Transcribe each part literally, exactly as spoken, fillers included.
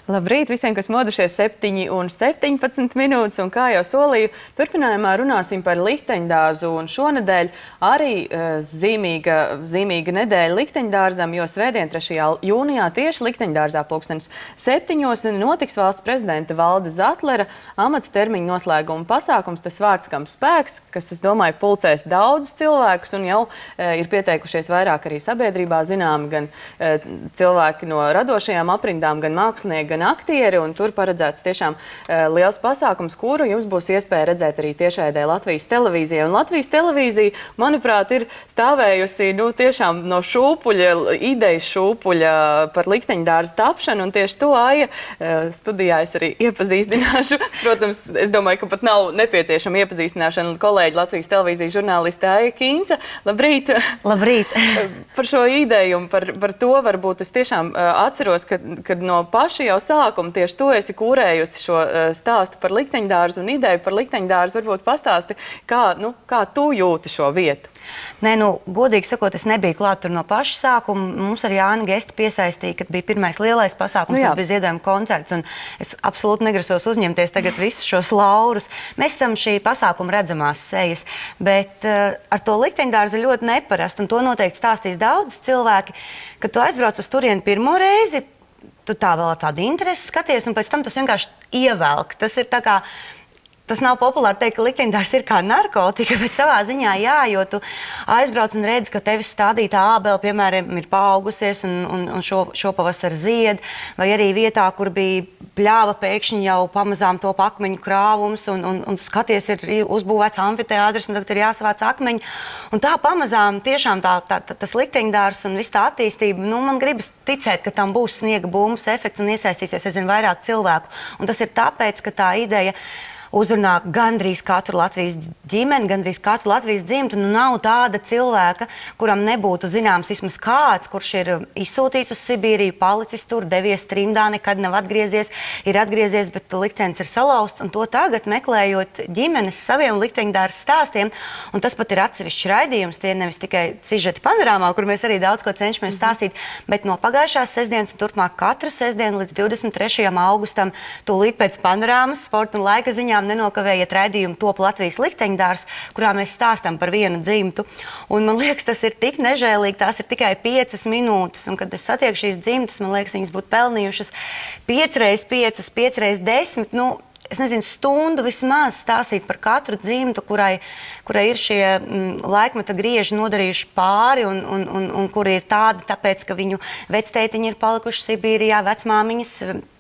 Labrīt visiem, kas modušies septiņi un septiņpadsmit minūtes, un kā jau solīju, turpinājumā runāsim par likteņdārzu, un šonedēļ arī uh, zīmīga, zīmīga nedēļa likteņdārzam, jo svētdien trešajā jūnijā tieši likteņdārzā pulkstenis septiņos notiks valsts prezidenta Valda Zatlera amata termiņa noslēguma pasākums, tas vārds kam spēks, kas, es domāju, pulcēs daudzus cilvēkus, un jau uh, ir pieteikušies vairāk arī sabiedrībā zināmi gan uh, cilvēki no radošajām aprindām, gan mākslinieki, gan aktieri, un tur paredzēts tiešām uh, liels pasākums, kuru jums būs iespēja redzēt arī tiešraidē Latvijas televīzijā. Un Latvijas televīzija, manuprāt, ir stāvējusi nu, tiešām no šūpuļa, idejas šūpuļa par likteņdārzu tapšanu, un tieši to Aija uh, studijā es arī iepazīstināšu. Protams, es domāju, ka pat nav nepieciešama iepazīstināšana kolēģi Latvijas televīzijas žurnāliste Aija Kīnce. Labrīt! Labrīt! Par šo ideju un par, par to varbūt es tiešām uh, atceros, ka, kad no paša jau sākuma tieši to esi kūrējusi šo uh, stāstu par likteņdārzu un ideju par likteņdārzu. Varbūt pastāsti, kā, nu, kā tu jūti šo vietu? Nē, nu, godīgi sakot, es nebiju klāt tur no paša sākuma. Mums ar Jāni Gesti piesaistīja, kad bija pirmais lielais pasākums, nu, tas bija ziedojuma koncerts, un es absolūti negrasos uzņemties tagad visus šos laurus. Mēs esam šī pasākuma redzamās sejas, bet uh, ar to likteņdārzu ļoti neparasti, un to noteikti stāstīs daudz cilvēki, kad tu aizbrauc uz turieni pirmo reizi, tu tā vēl ar tādu interesi skaties, un pēc tam tas vienkārši ievelk. Tas ir tā kā, tas nav populāri teikt, ka likteņdārs ir kā narkotika, bet savā ziņā jā, jo tu aizbrauc un redzi, ka tevis stādītā ābele, piemēram, ir paaugusies un, un, un šo, šopavasar zied, vai arī vietā, kur bija pļāva, pēkšņi jau pamazām top akmeņu krāvums, un, un, un skaties, ir uzbūvēts amfiteātris, un tagad ir jāsavāc akmeņi. Un tā pamazām tiešām tā, tā, tā, tas likteņdārs un viss tā attīstība, nu, man gribas ticēt, ka tam būs sniega bumbas efekts un iesaistīsies aizvien vairāk cilvēku. Un tas ir tāpēc, ka tā ideja uzrunā gandrīz katru Latvijas ģimeni, gandrīz katru Latvijas dzimtu. Nu, nav tāda cilvēka, kuram nebūtu zināms vismaz kāds, kurš ir izsūtīts uz Sibīriju, palicis tur, devies trimdā, nekad nav atgriezies, ir atgriezies, bet liktenis ir salauzts, un to tagad meklējot ģimenes saviem likteņdārza stāstiem, un tas pat ir atsevišķs raidījums, tie nevis tikai sižeti panorāmā, kur mēs arī daudz ko cenšamies stāstīt, bet no pagājušās sestdienas un turpmāk katru sestdienu līdz divdesmit trešajam augustam, tūlīt pēc panorāmas, sporta un laika ziņā nenokavējiet raidījumu Top Latvijas likteņdārs, kurā mēs stāstam par vienu dzimtu. Un man liekas, tas ir tik nežēlīgi, tās ir tikai piecas minūtes, un kad es satieku šīs dzimtas, man liekas, viņas būtu pelnījušas piecreiz piecas, piecreiz desmit, nu, es nezinu, stundu vismaz stāstīt par katru dzimtu, kurai, kurai ir šie mm, laikmeta grieži nodarījuši pāri, un, un, un, un kuri ir tādi, tāpēc, ka viņu vectētiņi ir palikuši Sibīrijā, vecmāmiņas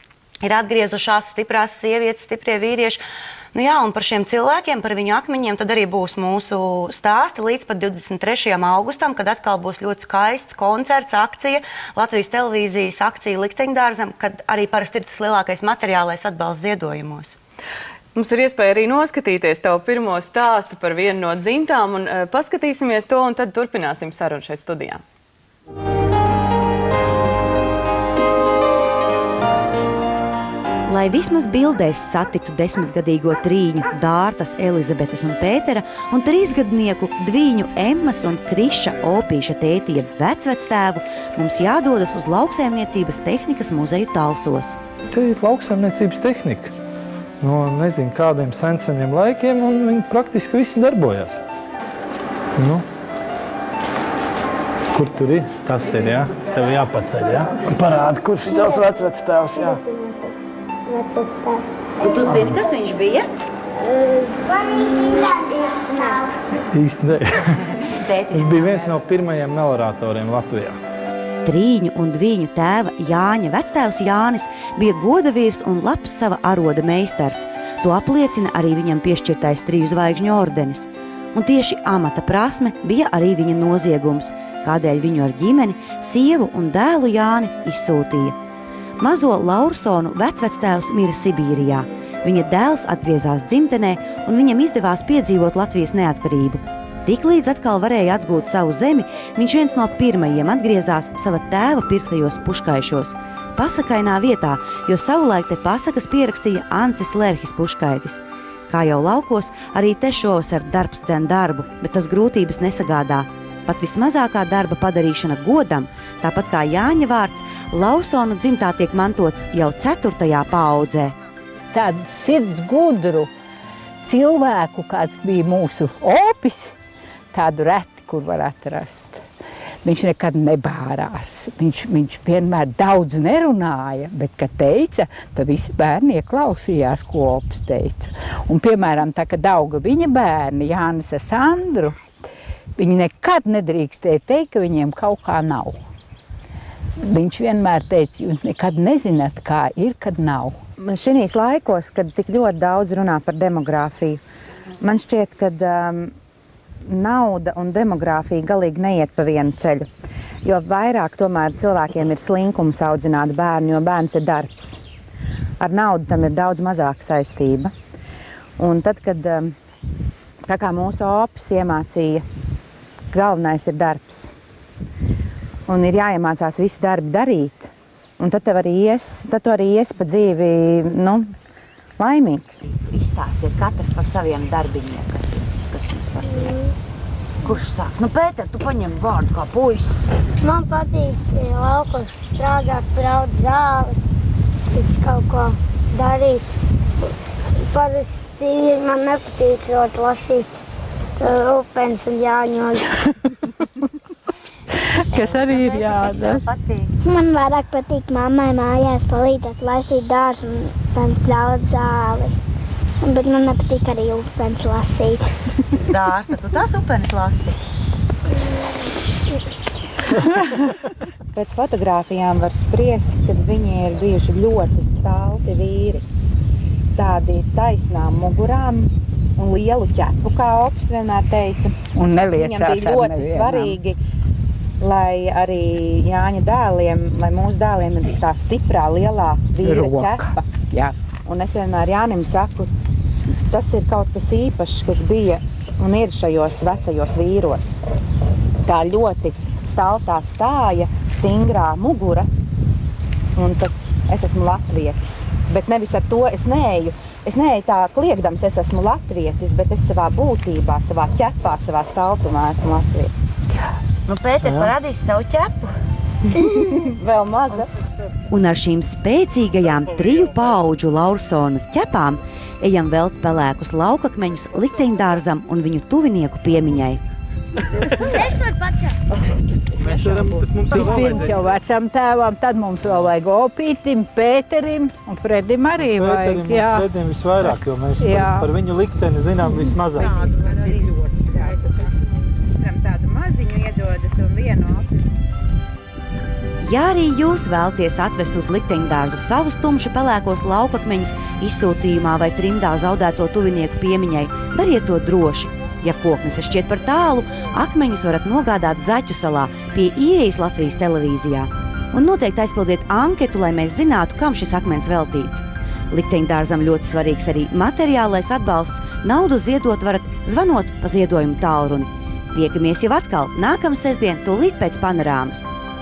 ir atgriezušās, stiprās sievietes, stiprie vīrieši. Nu jā, un par šiem cilvēkiem, par viņu akmeņiem, tad arī būs mūsu stāsti līdz pat divdesmit trešajam augustam, kad atkal būs ļoti skaists koncerts, akcija, Latvijas televīzijas akcija likteņdārzam, kad arī parasti ir tas lielākais materiālais atbalsts ziedojumos. Mums ir iespēja arī noskatīties tavu pirmo stāstu par vienu no dzimtām, un uh, paskatīsimies to, un tad turpināsim sarunu šeit studijā. Lai vismaz bildēs satiktu desmitgadīgo trīņu Dārtas, Elizabetes un Pētera un trīsgadnieku Dvīņu Emmas un Kriša Opīša tēti jeb vecvectēvu, mums jādodas uz lauksaimniecības tehnikas muzeju Talsos. Te ir lauksaimniecības tehnika no nezinu kādiem senseniem laikiem, un viņi praktiski visi darbojās. Nu, kur tur ir? Tas ir, jā? Tev jāpaceļ, jā? Parādi, kurš ir tavs vecvectēvs, jā? Vecvectēvs. Un tu zini, kas viņš bija? Man īsti nav. Īsti ne. Tas bija viens no pirmajiem melioratoriem Latvijā. Trīņu un Dvīņu tēva Jāņa vectēvs Jānis bija godavīrs un labs sava aroda meistars. To apliecina arī viņam piešķirtais triju zvaigžņu ordenis. Un tieši amata prasme bija arī viņa noziegums, kādēļ viņu ar ģimeni, sievu un dēlu Jāni izsūtīja. Mazo Laursonu vecvectēvs mira Sibīrijā. Viņa dēls atgriezās dzimtenē, un viņam izdevās piedzīvot Latvijas neatkarību. Tiklīdz atkal varēja atgūt savu zemi, viņš viens no pirmajiem atgriezās sava tēva pirktajos Puškaišos. Pasakainā vietā, jo savulaik te pasakas pierakstīja Ansis Lerhis Puškaitis. Kā jau laukos, arī te šovasar darbs dzen darbu, bet tas grūtības nesagādā. Pat vismazākā darba padarīšana godam, tāpat kā Jāņa vārds, Laursonu dzimtā tiek mantots jau ceturtajā paaudzē. Tādu sirds gudru cilvēku, kāds bija mūsu opis, tādu reti, kur var atrast. Viņš nekad nebārās. Viņš, viņš vienmēr daudz nerunāja, bet, kad teica, tad visi bērni ieklausījās, ko opis teica. Un, piemēram, tā, kad auga viņa bērni, Jānis ar Sandru, viņi nekad nedrīkstēja teikt, ka viņiem kaut kā nav. Viņš vienmēr teica, jūs nekad nezināt, kā ir, kad nav. Šinīs laikos, kad tik ļoti daudz runā par demogrāfiju, man šķiet, ka um, nauda un demogrāfija galīgi neiet pa vienu ceļu. Jo vairāk tomēr cilvēkiem ir slinkums audzināt bērnu, jo bērns ir darbs. Ar naudu tam ir daudz mazāk saistība. Un tad, kad um, tā kā mūsu opis iemācīja, galvenais ir darbs. Un ir jāiemācās visi darbi darīt. Un tad tev arī ies, tad tu arī ies pa dzīvi, nu, laimīgs. Izstāstiet katrs par saviem darbiņiem, kas jums, kas jums patīk. Kurš sāks? Nu, Pēter, tu paņem vārdu kā puisis. Man patīk laukos strādāt, braut zāli, visu kaut ko darīt. Parasti man nepatīk ļoti lasīt Rūpens un Jāņoļu. Kas arī ir jādara. Man vairāk patīk mammai mājās palīdzēt laistīt dārzu un tam pļaut zāli. Bet man nepatīk arī upens lasīt. Dārta, tu tās upenes lasi? Pēc fotogrāfijām var spriest, kad viņi ir bijuši ļoti stalti vīri. Tādi taisnām mugurām un lielu ķepu, kā opis vienmēr teica. Un neliecās Viņam bija ļoti nevienam. svarīgi, lai arī Jāņa dēliem vai mūsu dēliem ir tā stiprā, lielā vīra Roka. ķepa. Jā. Un es vienmēr Jānim saku, tas ir kaut kas īpašs, kas bija un ir šajos vecajos vīros. Tā ļoti staltā stāja, stingrā mugura, un tas es esmu latvietis. Bet nevis ar to es neeju. Es neeju tā kliegdams, es esmu latvietis, bet es savā būtībā, savā ķepā, savā staltumā esmu latvietis. Nu, Pēter, parādīs savu ķepu. Vēl maza. Un ar šīm spēcīgajām triju paauģu Laursonu ķepām ejam velt pelēkus laukakmeņus likteņdārzam un viņu tuvinieku piemiņai. Es varu pacelt. Mēs varam, bet mums jau Vispirms jau vecam tēvam, tad mums vēl vajag Opītim, Pēterim un Fredim arī vajag. Pēterim un Fredim visvairāk, jo mēs Jā. par, par viņu likteni zinām vismazāk. Tas ir ļoti skaists. Tādu maziņu iedodat un vienu api. Ja arī jūs vēlties atvest uz likteņdārzu savus tumši pelēkos laukakmeņus izsūtījumā vai trimdā zaudēto tuvinieku piemiņai, dariet to droši. Ja koknes šķiet par tālu, akmeņus varat nogādāt Zaķu salā pie ieejas Latvijas televīzijā. Un noteikti aizpildiet anketu, lai mēs zinātu, kam šis akmens veltīts. Likteņdārzam ļoti svarīgs arī materiālais atbalsts. Naudu ziedot varat zvanot pa ziedojumu tālruni. Tiekamies jau atkal nākamā sestdien, tūlīt pēc panorāmas.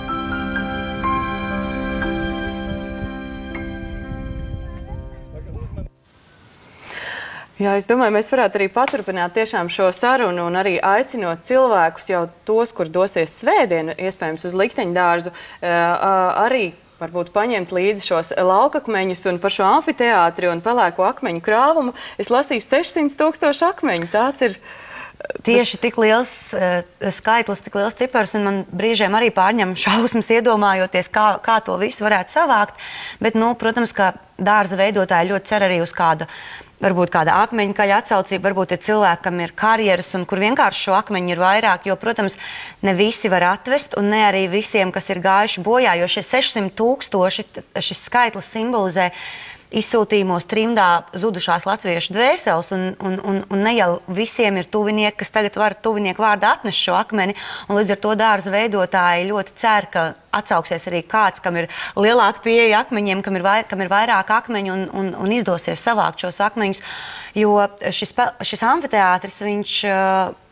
Jā, es domāju, mēs varētu arī paturpināt tiešām šo sarunu un arī aicinot cilvēkus jau tos, kur dosies svētdien, iespējams uz likteņdārzu, arī varbūt paņemt līdzi šos laukakmeņus un par šo amfiteātri un pelēko akmeņu krāvumu. Es lasīju sešsimt tūkstoši akmeņu. Tāds ir... Tieši tik liels uh, skaitlis, tik liels cipars, un man brīžiem arī pārņem šausmas iedomājoties, kā, kā to visu varētu savākt. Bet, nu, protams, ka dārza veidotāji ļoti cer arī uz kādu, varbūt kāda akmeņkaļa atsaucība, varbūt ir cilvēki, kam ir karjeras un kur vienkārši šo akmeņu ir vairāk, jo, protams, ne visi var atvest un ne arī visiem, kas ir gājuši bojā, jo šie sešsimt tūkstoši, šis skaitlis simbolizē izsūtījumos trimdā zudušās latviešu dvēseles, un, un, un, un ne jau visiem ir tuvinieki, kas tagad var tuvinieku vārdā atnest šo akmeni, un līdz ar to dārza veidotāji ļoti cer, ka atsauksies arī kāds, kam ir lielāka pieeja akmeņiem, kam ir, vai, kam ir vairāk akmeņu un, un, un izdosies savākt šos akmeņus, jo šis, šis amfiteātris, viņš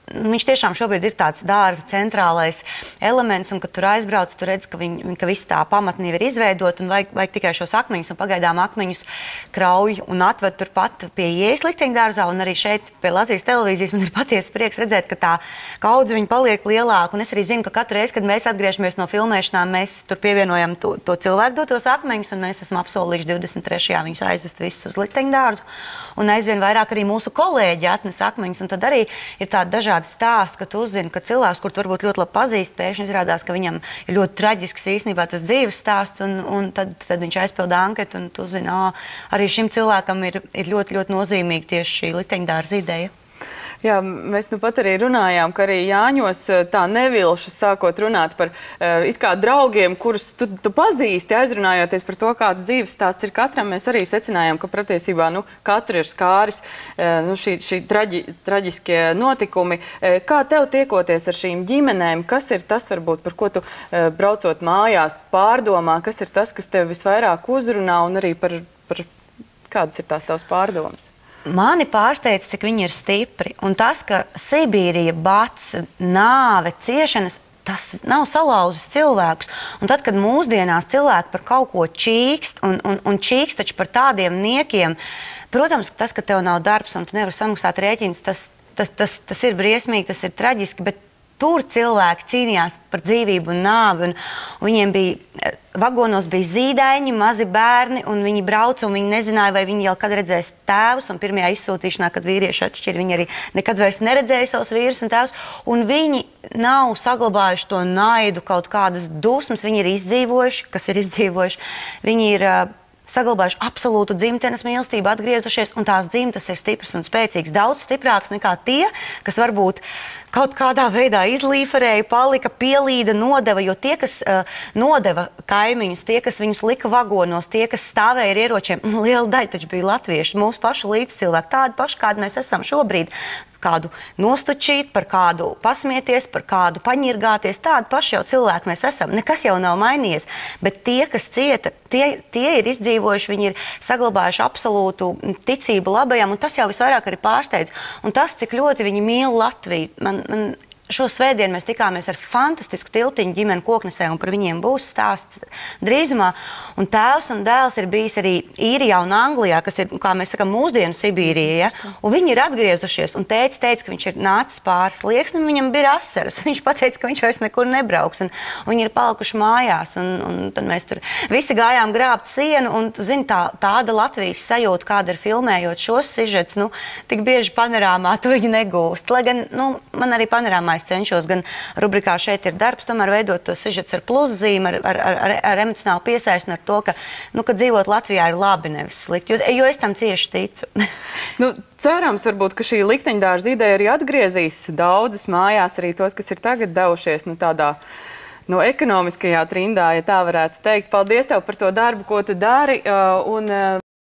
viņš tiešām šobrīd ir tāds dārza centrālais elements, un, kad tur aizbrauc, tu redz, ka, viņi, ka viss tā pamatni ir izveidot, un vajag, vajag tikai šos akmeņus, un pagaidām akmeņus krauj un atved turpat pie ieejas likteņdārzā, un arī šeit pie Latvijas televīzijas man ir patiesi prieks redzēt, ka tā kaudze viņa paliek lielāka, un es arī zinu, ka katru reizi, kad mēs atgriežamies no filmēšanām, mēs tur pievienojam to, to cilvēku dotos akmeņus, un mēs esam apsolījuši divdesmit trešajā viņus aizvest visus uz likteņdārzu, un aizvien vairāk arī mūsu kolēģi atnes akmeņus, un tad arī ir tāda dažādi stāsti, ka tu uzzini, ka cilvēks, kur tu varbūt ļoti labi pazīst, pēkšņi izrādās, ka viņam ir ļoti traģisks īstenībā tas dzīves stāsts, un, un tad, tad viņš aizpilda anketu, un tu uzzini, ā, arī šim cilvēkam ir, ir ļoti, ļoti nozīmīga tieši šī likteņdārza ideja. Jā, mēs nu pat arī runājām, ka arī Jāņos tā nevilšu sākot runāt par uh, it kā draugiem, kurus tu, tu pazīsti, aizrunājoties par to, kāds dzīves stāsts ir katram. Mēs arī secinājām, ka patiesībā nu, katru ir skāris uh, nu, šī, šī traģi, traģiskie notikumi. Uh, kā tev tiekoties ar šīm ģimenēm, kas ir tas, varbūt, par ko tu uh, braucot mājās pārdomā, kas ir tas, kas tev visvairāk uzrunā, un arī par, par kādas ir tās tavas pārdomas? Mani pārsteidz, cik viņi ir stipri. Un tas, ka Sibīrija, bats, nāve, ciešanas, tas nav salauzis cilvēkus. Un tad, kad mūsdienās cilvēki par kaut ko čīkst, un, un, un čīkst taču par tādiem niekiem, protams, ka tas, ka tev nav darbs un tu nevari samaksāt rēķinus, tas, tas, tas, tas ir briesmīgi, tas ir traģiski, bet tur cilvēki cīnījās par dzīvību un nāvi, un, un viņiem bija, vagonos bija zīdaiņi, mazi bērni, un viņi brauca, un viņi nezināja, vai viņi jau kad redzēs tēvus, un pirmajā izsūtīšanā, kad vīrieši atšķir, viņi arī nekad vairs neredzēja savus vīrus un tēvus, un viņi nav saglabājuši to naidu, kaut kādas dusmas, viņi ir izdzīvojuši, kas ir izdzīvojuši, viņi ir uh, saglabājuši absolūtu dzimtenes mīlestību, atgriezušies, un tās dzimtas ir stipras un spēcīgas, daudz stiprākas nekā tie, kas varbūt kaut kādā veidā izlīferēja, palika, pielīda, nodeva, jo tie, kas uh, nodeva kaimiņus, tie, kas viņus lika vagonos, tie, kas stāvēja ar ieročiem, liela daļa taču bija latvieši, mūsu pašu līdzcilvēki, tādi paši, kādi mēs esam šobrīd. Kādu nostučīt, par kādu pasmieties, par kādu paņirgāties, tādi paši jau cilvēki mēs esam. Nekas jau nav mainījies, bet tie, kas cieta, tie, tie ir izdzīvojuši, viņi ir saglabājuši absolūtu ticību labajam, un tas jau visvairāk arī pārsteidz. Un tas, cik ļoti viņi mīl Latviju. Man, man šo svētdienu mēs tikāmies ar fantastisku tiltiņu ģimeni Koknesē, un par viņiem būs stāsts drīzumā. Un tēvs un dēls ir bijis arī Īrijā un Anglijā, kas ir, kā mēs sakam, mūsdienu Sibīrija, ja? Un viņi ir atgriezušies, un tētis teica, ka viņš ir nācis pāris slieksni, un viņam bija asaras. Viņš pateica, ka viņš vairs nekur nebrauks, un, un viņi ir palikuši mājās, un, un tad mēs tur visi gājām grābt sienu, un, tu zini, tā, tāda Latvijas sajūta, kāda ir filmējot šos sižets, nu, tik bieži panorāmā tu viņu negūst. Lai gan, nu, man arī panorāmā es cenšos gan rubrikā šeit ir darbs, tomēr veidot to sižets ar pluszīm, ar, ar, ar, ar emocionālu piesaisti un ar to, ka, nu, ka dzīvot Latvijā ir labi, nevis slikti, jo, jo es tam cieši ticu. Nu, cerams, varbūt, ka šī likteņdārza ideja arī atgriezīs daudzus mājās, arī tos, kas ir tagad devušies, nu, tādā no ekonomiskajā trindā, ja tā varētu teikt. Paldies tev par to darbu, ko tu dari, un